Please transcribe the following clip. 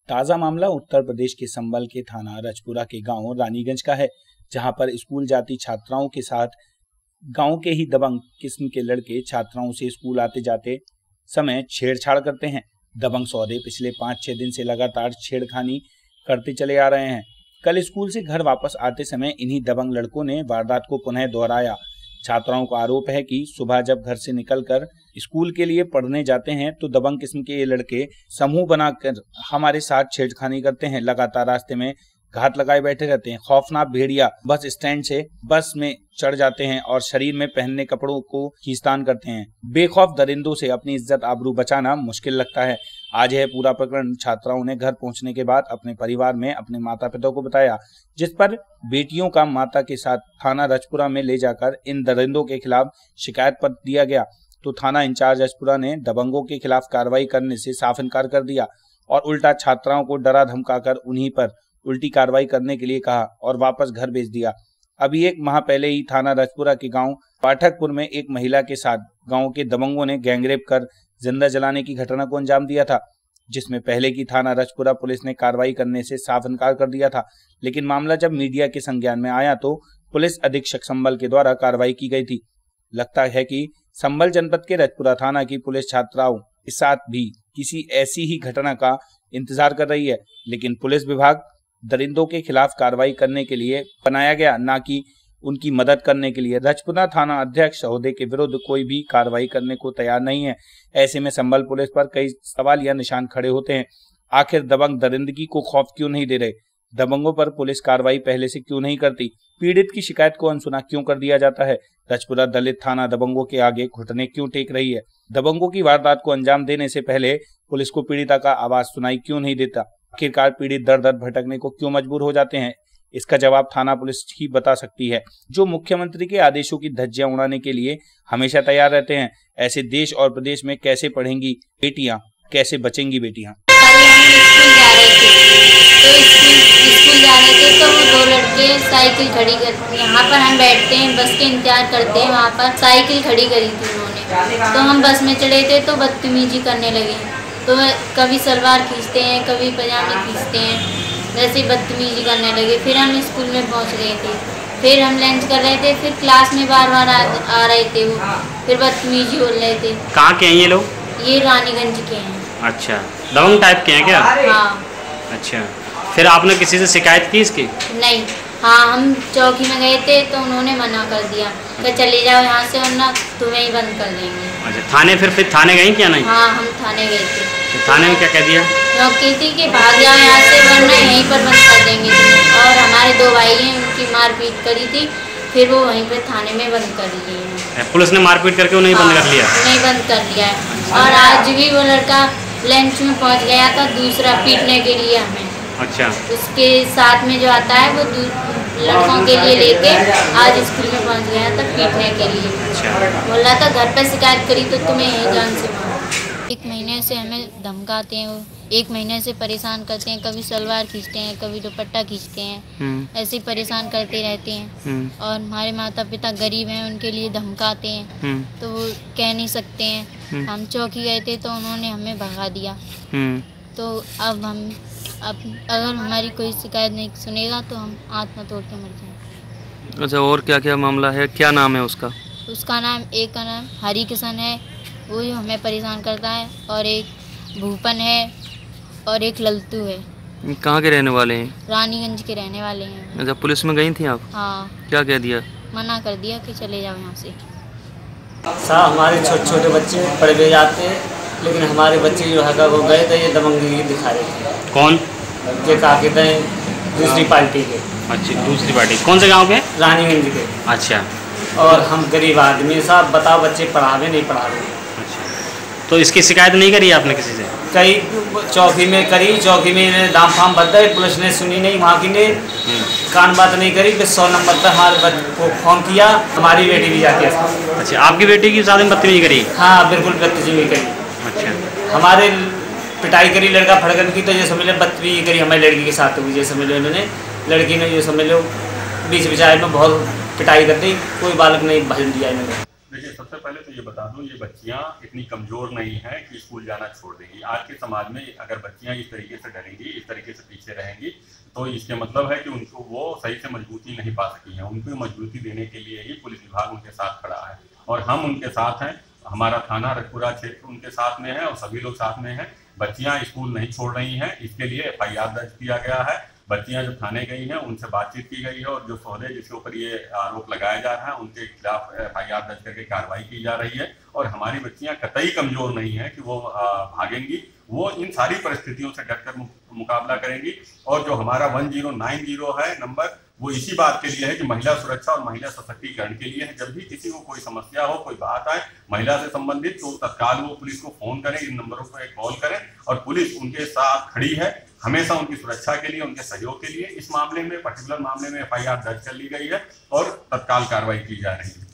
ताजा मामला उत्तर प्रदेश के संभल के थाना रजपुरा के गांव रानीगंज का है, जहां पर स्कूल जाती छात्राओं के साथ गांव के ही दबंग किस्म के लड़के छात्राओं से स्कूल आते जाते समय छेड़छाड़ करते हैं। दबंग सौदे पिछले 5-6 दिन से लगातार छेड़खानी करते चले आ रहे हैं। कल स्कूल से घर वापस आते समय इन्हीं दबंग लड़कों ने वारदात को पुनः दोहराया। छात्राओं का आरोप है कि सुबह जब घर से निकलकर स्कूल के लिए पढ़ने जाते हैं तो दबंग किस्म के ये लड़के समूह बनाकर हमारे साथ छेड़खानी करते हैं। लगातार रास्ते में घात लगाए बैठे रहते हैं। खौफनाक भेड़िया बस स्टैंड से बस में चढ़ जाते हैं और शरीर में पहनने कपड़ों को खींचतान करते हैं। बेखौफ दरिंदों से अपनी इज्जत आबरू बचाना मुश्किल लगता है। आज यह पूरा प्रकरण छात्राओं ने घर पहुंचने के बाद अपने परिवार में अपने माता पिता को बताया, जिस पर बेटियों का माता के साथ थाना रजपुरा में ले जाकर इन दरिंदों के खिलाफ शिकायत पत्र दिया गया। तो थाना इंचार्ज रजपुरा ने दबंगों के खिलाफ कार्रवाई करने से साफ इनकार कर दिया और उल्टा छात्राओं को डरा धमकाकर उन्हीं पर उल्टी कार्रवाई करने के लिए कहा और वापस घर भेज दिया। अभी 1 माह पहले ही थाना रजपुरा के गांव पाठकपुर में एक महिला के साथ गांव के दबंगों ने गैंगरेप कर जिंदा जलाने की घटना को अंजाम दिया था, जिसमें पहले की थाना रजपुरा पुलिस ने कार्रवाई करने से साफ इनकार कर दिया था। लेकिन मामला जब मीडिया के संज्ञान में आया तो पुलिस अधीक्षक संभल के द्वारा कार्रवाई की गई थी। लगता है कि संभल जनपद के रजपुरा थाना की पुलिस छात्राओं के साथ भी किसी ऐसी ही घटना का इंतजार कर रही है, लेकिन पुलिस विभाग दरिंदों के खिलाफ कार्रवाई करने के लिए बनाया गया, ना कि उनकी मदद करने के लिए। रजपुरा थाना अध्यक्ष सहोदे के विरुद्ध कोई भी कार्रवाई करने को तैयार नहीं है। ऐसे में संभल पुलिस पर कई सवाल या निशान खड़े होते हैं। आखिर दबंग दरिंदगी को खौफ क्यों नहीं दे रहे? दबंगों पर पुलिस कार्रवाई पहले से क्यों नहीं करती? पीड़ित की शिकायत को अनसुना क्यों कर दिया जाता है? रजपुरा दलित थाना दबंगों के आगे घुटने क्यों टेक रही है? दबंगों की वारदात को अंजाम देने से पहले पुलिस को पीड़िता का आवाज सुनाई क्यों नहीं देता? आखिरकार पीड़ित दर दर भटकने को क्यों मजबूर हो जाते हैं? इसका जवाब थाना पुलिस ही बता सकती है, जो मुख्यमंत्री के आदेशों की धज्जियां उड़ाने के लिए हमेशा तैयार रहते हैं। ऐसे देश और प्रदेश में कैसे पढ़ेंगी बेटियां, कैसे बचेंगी बेटियां? स्कूल जा रहे थे तो वो 2 लड़के साइकिल खड़ी कर, यहाँ पर हम बैठते हैं बस के इंतजार करते हैं, वहाँ पर साइकिल खड़ी करी थी उन्होंने। तो हम बस में चढ़े थे तो बदतमीजी करने लगे। तो कभी सलवार खींचते हैं, कभी पजामे खींचते हैं, वैसे बदतमीजी करने लगे। फिर हम स्कूल में पहुँच गए थे, फिर हम लंच कर रहे थे, फिर क्लास में बार बार आ रहे थे वो, फिर बदतमीजी बोल रहे थे। कहाँ के हैं ये लोग? ये रानीगंज के हैं। अच्छा, दबंग टाइप के हैं क्या? हाँ। अच्छा, फिर आपने किसी से शिकायत की इसकी? नहीं। हाँ, हम चौकी में गए थे तो उन्होंने मना कर दिया कि चले जाओ यहाँ से वरना तुम्हें ही बंद कर देंगे। अच्छा, थाने फिर थाने गई क्या? नहीं। हाँ, हम थाने गए थे। तो थाने में क्या कह दिया? तो कहती कि भाग जाओ यहाँ से वरना यहीं पर बंद कर देंगे। और हमारे 2 भाई हैं, उनकी मारपीट करी थी, फिर वो वहीं पर थाने में बंद कर लिए। पुलिस ने मारपीट करके उन्हें बंद कर लिया? नहीं, बंद कर लिया है। और आज भी वो लड़का लंच में पहुँच गया था दूसरा पीटने के लिए हमें। अच्छा, उसके साथ में जो आता है वो लड़कों के लिए लेके आज स्कूल में पहुंच गया था पीटने के लिए। अच्छा। बोला था घर पे शिकायत करी तो तुम्हें यही जान से मारो। 1 महीने से हमें धमकाते हैं, वो 1 महीने से परेशान करते हैं। कभी सलवार खींचते हैं, कभी दुपट्टा खींचते हैं, ऐसे ही परेशान करते रहते हैं। और हमारे माता पिता गरीब हैं, उनके लिए धमकाते हैं तो वो कह नहीं सकते हैं। हम चौकी गए थे तो उन्होंने हमें भगा दिया। तो अब अगर हमारी कोई शिकायत नहीं सुनेगा तो हम आत्मा तोड़ के मर जाएंगे। अच्छा, और क्या क्या मामला है? क्या नाम है उसका? उसका नाम, एक का नाम हरी किशन है, वो जो हमें परेशान करता है, और एक भूपन है और एक लल्तू है। कहाँ के रहने वाले हैं? रानीगंज के रहने वाले हैं। अच्छा, पुलिस में गई थी आप? हाँ। क्या कह दिया? मना कर दिया कि चले जाओ यहाँ से। साहब, हमारे छोटे छोटे बच्चे पढ़ भी जाते हैं, लेकिन हमारे बच्चे जो है वो गए थे, ये दबंगगी दिखा रहे थे। कौन? ये काके थे दूसरी पार्टी के। अच्छा, दूसरी पार्टी कौन से गांव के? रानीगंज के। अच्छा। और हम गरीब आदमी साहब, बताओ बच्चे पढ़ावे नहीं पढ़ावे। अच्छा, तो इसकी शिकायत नहीं करी आपने किसी से? कई चौकी में करी, चौकी में दाम फाम बदले, पुलिस ने सुनी नहीं, वहाँ की ने कान बात नहीं करी। फिर 100 नंबर पर हमारे को फोन किया, हमारी बेटी भी जाती है। अच्छा, आपकी बेटी की शादी में बदतमीजी करी? हाँ, बिल्कुल बदतमीजी करी। अच्छा। हमारे पिटाई करी, लड़का फड़कन की, तो ये समझ लो बदतमीजी करी हमारी लड़की के साथ हुई। ये समझ लो इन्होंने, लड़की ने ये समझ लो बीच बिचारे में बहुत पिटाई कर दी, कोई बालक नहीं भजन दिया इन्होंने। सबसे पहले तो ये बता दूं, ये बच्चियां इतनी कमज़ोर नहीं हैं कि स्कूल जाना छोड़ देंगी। आज के समाज में अगर बच्चियां इस तरीके से डरेंगी, इस तरीके से पीछे रहेंगी, तो इसके मतलब है कि उनको वो सही से मजबूती नहीं पा सकी हैं। उनको मजबूती देने के लिए ही पुलिस विभाग उनके साथ खड़ा है और हम उनके साथ हैं। हमारा थाना रजपुरा क्षेत्र उनके साथ में है और सभी लोग साथ में हैं। बच्चियां स्कूल नहीं छोड़ रही हैं, इसके लिए FIR दर्ज किया गया है। बच्चियां जो थाने गई हैं उनसे बातचीत की गई है और जो सौदे जिसके ऊपर ये आरोप लगाया जा रहा है उनके खिलाफ FIR दर्ज करके कार्रवाई की जा रही है। और हमारी बच्चियां कतई कमजोर नहीं है कि वो भागेंगी, वो इन सारी परिस्थितियों से डटकर मुकाबला करेंगी। और जो हमारा 1090 है नंबर, वो इसी बात के लिए है कि महिला सुरक्षा और महिला सशक्तिकरण के लिए है। जब भी किसी को कोई समस्या हो, कोई बात आए महिला से संबंधित, तो तत्काल वो पुलिस को फोन करें, इन नंबरों पर कॉल करें और पुलिस उनके साथ खड़ी है हमेशा उनकी सुरक्षा के लिए, उनके सहयोग के लिए। इस मामले में, पर्टिकुलर मामले में FIR दर्ज कर ली गई है और तत्काल कार्रवाई की जा रही है।